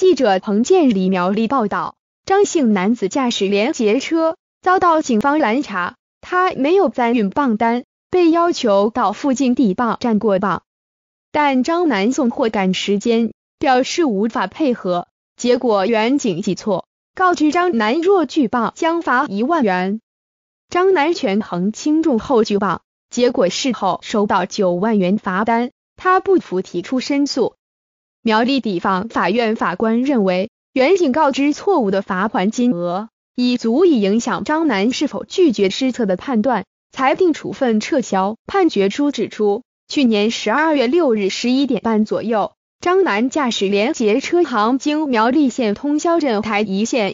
记者彭建礼苗栗报道，张姓男子驾驶联结车遭到警方拦查，他没有载运磅单，被要求到附近地磅站过磅，但张男送货赶时间，表示无法配合，结果员警记错，告知张男若拒磅将罚1万元。张男权衡轻重后拒磅，结果事后收到9万元罚单，他不服提出申诉。苗栗地方法院法官认为，员警告知错误的罚款金额已足以影响张男是否拒绝施测的判断，裁定处分撤销。判决书指出，去年12月6日11点半左右，张男驾驶联结车行经苗栗县通霄镇台一线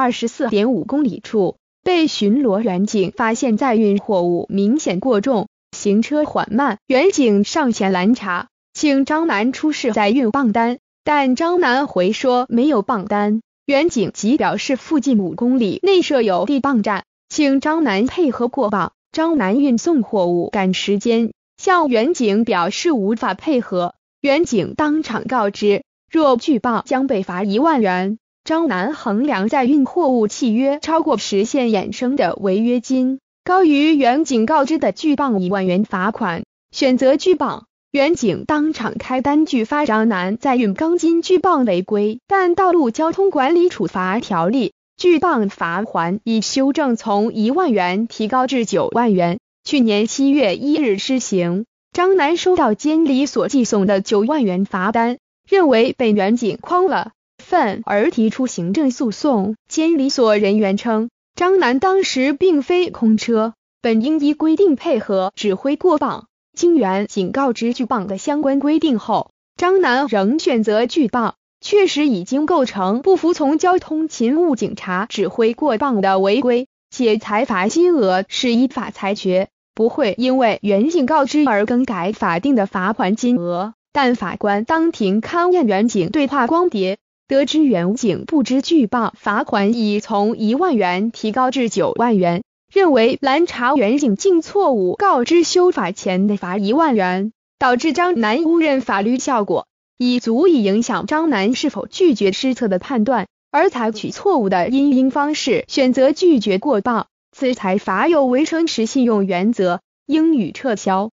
124.5 公里处，被巡逻员警发现载运货物明显过重，行车缓慢，员警上前拦查，请张男出示载运磅单，但张男回说没有磅单。员警即表示附近5公里内设有地磅站，请张男配合过磅。张男运送货物赶时间，向员警表示无法配合，员警当场告知，若拒磅将被罚1万元。张男衡量载运货物契约超过时限衍生的违约金，高于员警告知的拒磅1万元罚款，选择拒磅。员警当场开单拒发张男载运钢筋拒磅违规，但道路交通管理处罚条例拒磅罚锾已修正，从1万元提高至9万元，去年7月1日施行。张男收到监理所寄送的9万元罚单，认为被员警诓了份而提出行政诉讼。监理所人员称，张男当时并非空车，本应依规定配合指挥过磅。经员警告知拒磅的相关规定后，张男仍选择拒磅，确实已经构成不服从交通勤务警察指挥过磅的违规，且裁罚金额是依法裁决，不会因为员警告知而更改法定的罚款金额。但法官当庭勘验员警对话光碟，得知员警不知拒磅罚款已从1万元提高至9万元，认为拦查员警竟错误告知修法前的罚1万元，导致张男误认法律效果，已足以影响张男是否拒绝施测的判断，而采取错误的因应方式选择拒绝过磅，此裁罚有违诚实信用原则，应予撤销。